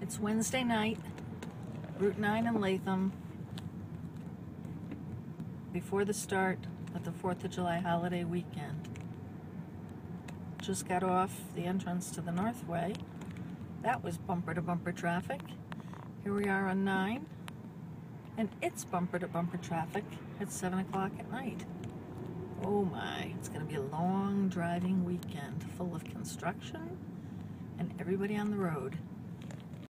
It's Wednesday night, Route 9 in Latham, before the start of the 4th of July holiday weekend. Just got off the entrance to the Northway. That was bumper-to-bumper traffic. Here we are on 9, and it's bumper-to-bumper traffic at 7 o'clock at night. Oh my, it's going to be a long driving weekend full of construction and everybody on the road.